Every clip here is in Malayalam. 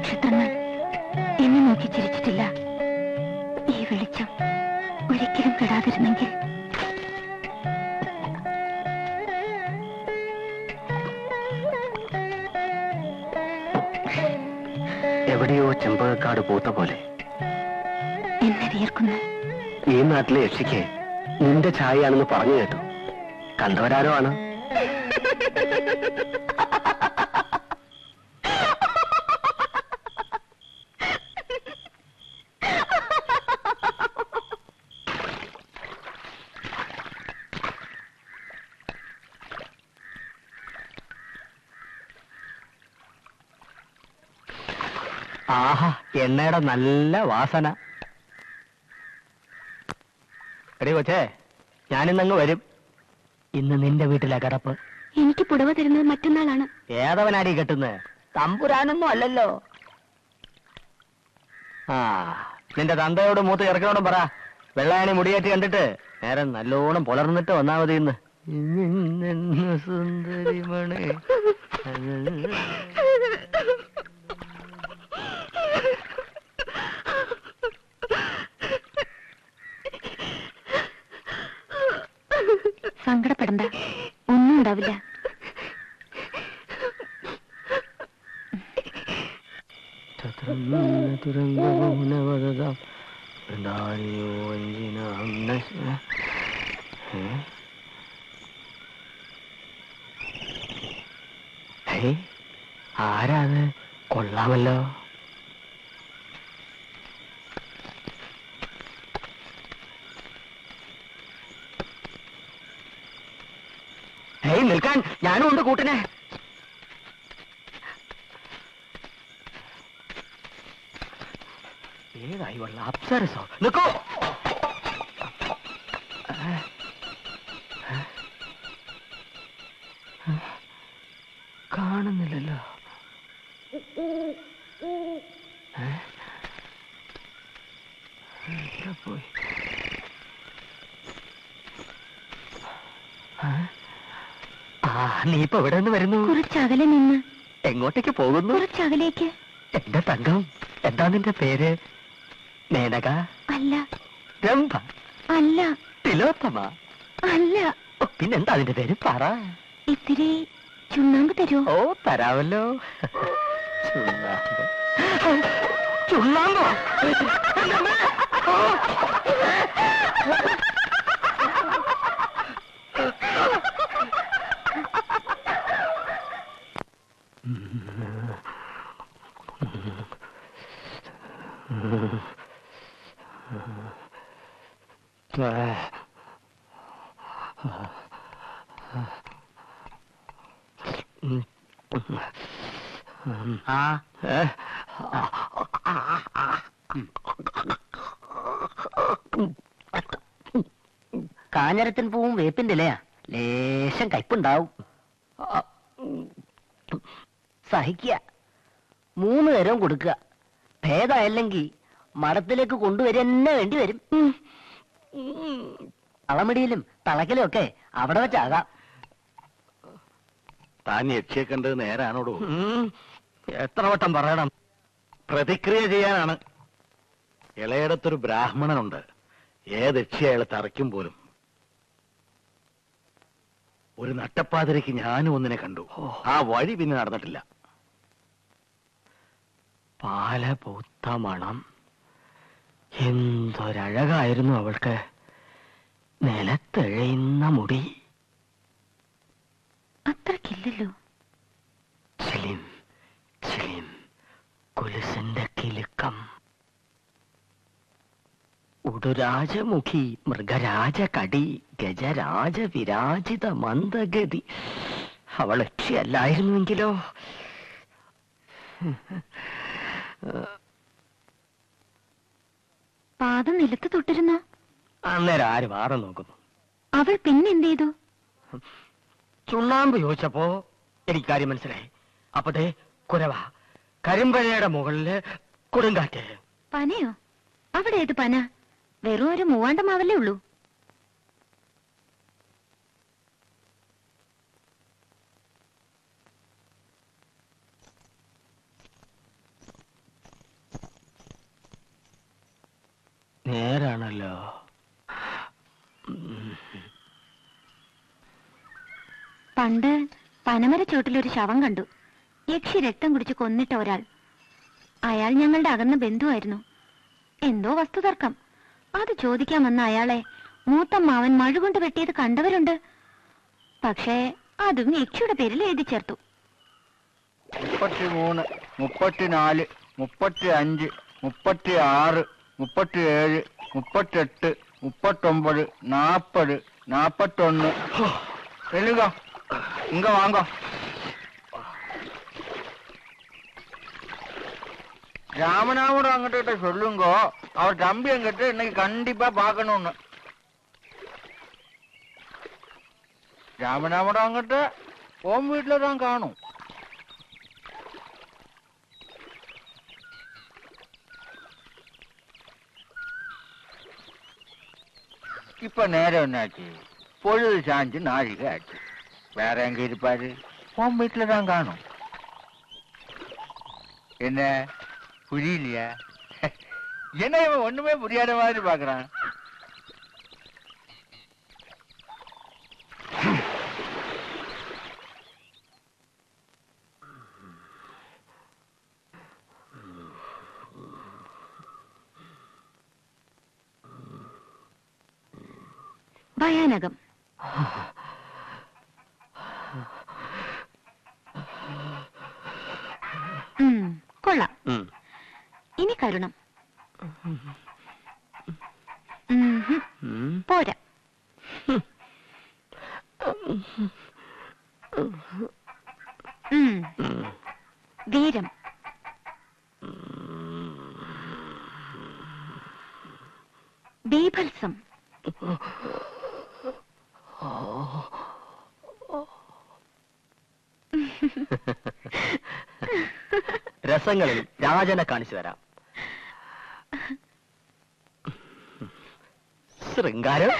നക്ഷത്രങ്ങൾ എന്നെ നോക്കി ചിരിച്ചിട്ടില്ല. ഈ വെളിച്ചം ഒരിക്കലും കെടാതിരുന്നെങ്കിൽ. എവിടെയോ ചെമ്പകക്കാട് പൂത്ത പോലെ എന്നെ വിയർക്കുന്നു. ഈ നാട്ടിലെ യക്ഷിക്ക് നിന്റെ ഛായയാണെന്ന് പറഞ്ഞു കേട്ടു. കണ്ടവരാരോ ആണ്. ആഹാ, എണ്ണയുടെ നല്ല വാസന. എടി കൊച്ചേ, ഞാനിന്നങ്ങ് വരും. ഇന്ന് നിന്റെ വീട്ടിലെ കിടപ്പ്. എനിക്ക് പുടവ തരുന്നത് മറ്റന്നാളാണ്. ഏതവനാടി കെട്ടുന്നത്? തമ്പുരാനൊന്നും അല്ലല്ലോ. ആ, നിന്റെ തന്തയോട് മൂത്ത് ചെറുക്കനോടും പറ, വെള്ളായണി മുടിയേറ്റ് കണ്ടിട്ട് നേരം നല്ലോണം പുലർന്നിട്ട് വന്നാ മതി. ഇന്ന് സുന്ദരിമണി. സങ്കടപ്പെടണ്ട, ഒന്നും ഉണ്ടാവില്ല. ആരാത്? കൊള്ളാമല്ലോ. നിൽക്കാൻ, ഞാനും ഉണ്ട് കൂട്ടിനെ. ഏതായി വള്ള അപ്സരസോ? നിൽക്കോ. കാണുന്നില്ലല്ലോ. പോയി. നീ ഇപ്പൊ എവിടെ നിന്ന് വരുന്നു? കുറച്ചകലെ നിന്ന്. എങ്ങോട്ടേക്ക് പോകുന്നു? കുറച്ചകലേക്ക്. എന്റെ തങ്കം, എന്താ നിന്റെ പേര്? മേനക? അല്ല. രംഭ? അല്ല. തിലോത്തമ? അല്ല. പിന്നെന്താ അതിന്റെ പേര്? പറ. ഇത്തിരി ചുണ്ണാമ്പ് തരുമോ? ഓ, തരാമല്ലോ. ചുണ്ണാമ്പ്? ചുണ്ണാമ്പോ? കാഞ്ഞരത്തിൻ പൂവും വേപ്പിന്റെ ഇലയാ, ലേശം കയ്പുണ്ടാവും. സഹിക്കുക, 3 നേരവും കൊടുക്കുക. ഭേദമല്ലെങ്കിൽ മഠത്തിലേക്ക് കൊണ്ടുവരെന്നെ വേണ്ടി വരും. തളമിടിയിലും തളക്കലും ഒക്കെ അവിടെ വെച്ചാകാം. താൻ യക്ഷിയെ കണ്ടത് നേരാണോടോ? എത്ര വട്ടം പറയണം? പ്രതിക്രിയ ചെയ്യാനാണ്. ഇളയിടത്തൊരു ബ്രാഹ്മണനുണ്ട്, ഏത് യക്ഷി അയാൾ തറയ്ക്കും പോലും. ഒരു നട്ടപ്പാതിരയ്ക്ക് ഞാനും ഒന്നിനെ കണ്ടു. ആ വഴി പിന്നെ നടന്നിട്ടില്ല. പാല പൂത്ത മണം. എന്തൊരഴകായിരുന്നു അവൾക്ക്. നിലത്തെഴയുന്ന മുടി. അത്രക്കില്ലല്ലോ. ചിലിം ചിലിം കുലുസിന്റെ കിലുക്കം. ഉടുരാജമുഖി, മൃഗരാജകടി, ഗജരാജ വിരാജിത മന്ദഗതി. അവൾ യക്ഷിയല്ലായിരുന്നുവെങ്കിലോ? പാദം നിലത്ത് തൊട്ടിരുന്നോ? അന്നേരം ആര് വാദം നോക്കുന്നു? അവൾ പിന്നെന്ത് ചെയ്തു? ചുണ്ണാമ്പ് ചോദിച്ചപ്പോ എനിക്ക് കാര്യം മനസ്സിലായി. അപ്പതേ കുരവ, കരിമ്പഴയുടെ മുകളില് കൊടുങ്കാറ്റ്. പനയോ? അവിടെ ഏത് പന? വെറും ഒരു മൂവാണ്ടമാവല്ലേ ഉള്ളൂ. നേരാണല്ലോ. പണ്ട് പനമരച്ചോട്ടിലൊരു ശവം കണ്ടു. യക്ഷി രക്തം കുടിച്ച് കൊന്നിട്ട ഒരാൾ. അയാൾ ഞങ്ങളുടെ അകന്ന ബന്ധുവായിരുന്നു. എന്തോ വസ്തുതർക്കം. അത് ചോദിക്കാൻ വന്ന അയാളെ മൂത്തമ്മാവൻ മഴുകൊണ്ട് വെട്ടിയത് കണ്ടവരുണ്ട്. പക്ഷേ അതും യക്ഷിയുടെ പേരിൽ എഴുതി ചേർത്തു. 33, 34, 35, 36, 37, 38, 39, 40, 41. எழுங்க, இங்க வாங்க. ராமநாமோட அங்கிட்ட சொல்லுங்க, அவர் தம்பி எங்கிட்ட இன்னைக்கு கண்டிப்பா பார்க்கணும்னு. ராமநாமோட அங்கிட்ட ஓம் வீட்டுல தான் காணும். இப்ப நேரம் என்னாச்சு? பொழுது சாஞ்சு நாழிகை ஆச்சு. வேற எங்க இருப்பாரு? உன் வீட்டுல தான் காணும். என்ன புரியலையா? என்ன இவன் ஒண்ணுமே புரியாத மாதிரி பாக்குறான். ഭയാനകം. കൊള്ളാം. ഇനി കരുണം. പോരാ. ധീരം. ബീഭത്സം. രസങ്ങളിൽ രാജനെ കാണിച്ചു തരാം. ശൃംഗാരം.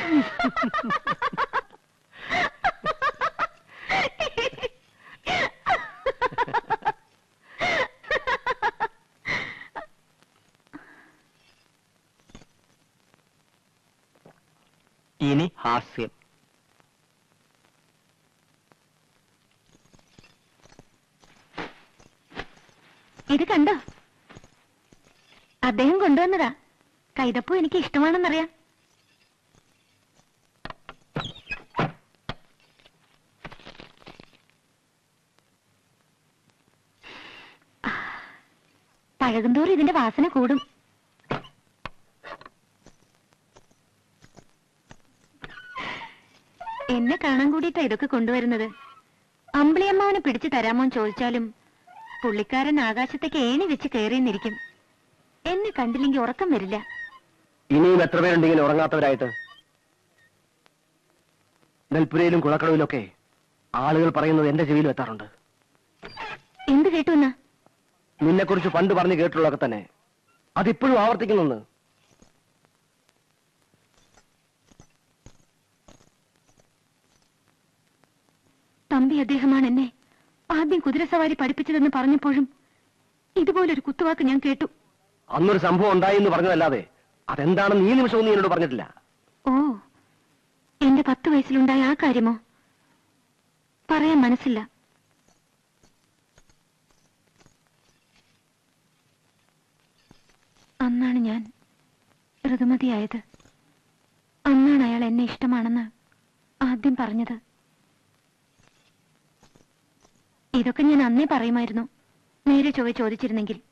ഇനി ഹാസ്യം. ഇത് കണ്ടോ? അദ്ദേഹം കൊണ്ടുവന്നതാ. കൈതപ്പൂ എനിക്ക് ഇഷ്ടമാണെന്നറിയാം. പഴകുന്തോറും ഇതിന്റെ വാസന കൂടും. എന്നെ കാണാൻ കൂടിയിട്ടാ ഇതൊക്കെ കൊണ്ടുവരുന്നത്. അമ്പിളിയമ്മാവനെ പിടിച്ചു തരാമോന്ന് ചോദിച്ചാലും പുള്ളിക്കാരൻ ആകാശത്തേക്ക് ഏണി വെച്ച് കയറിയെന്നിരിക്കും. എന്നെ കണ്ടില്ലെങ്കിൽ ഉറക്കം വരില്ല. ഇനിയും എത്ര പേരുണ്ടെങ്കിലും ഉറങ്ങാത്തവരായിട്ട്? നെൽപ്പുരയിലും കുളക്കടവിലൊക്കെ ആളുകൾ പറയുന്നത് എന്റെ ചെവിയിലും എത്താറുണ്ട്. എന്ത് കേട്ടു എന്നാ? നിന്നെക്കുറിച്ച് പണ്ട് പറഞ്ഞു കേട്ടുള്ളതൊക്കെ തന്നെ. അതിപ്പോഴും ആവർത്തിക്കുന്നെന്ന്. തമ്പി അദ്ദേഹമാണ് എന്നെ ആദ്യം കുതിരസവാരി പഠിപ്പിച്ചതെന്ന് പറഞ്ഞപ്പോഴും ഇതുപോലൊരു കുത്തുവാക്ക് ഞാൻ കേട്ടു. അന്നൊരു സംഭവം ഉണ്ടായി എന്ന് പറഞ്ഞതല്ലാതെ അതെന്താണെന്ന് ഈ നിമിഷവും നീ എന്നോട് പറഞ്ഞിട്ടില്ല. ഓ, എന്റെ 10 വയസ്സിലുണ്ടായ ആ കാര്യമോ? പറയാൻ മനസ്സില്ല. അന്നാണ് ഞാൻ ഋതുമതിയായത്. അന്നാണ് അയാൾ എന്നെ ഇഷ്ടമാണെന്ന് ആദ്യം പറഞ്ഞത്. ഇതൊക്കെ ഞാൻ അന്നേ പറയുമായിരുന്നു, നേരെ ചൊവ്വെ ചോദിച്ചിരുന്നെങ്കിൽ.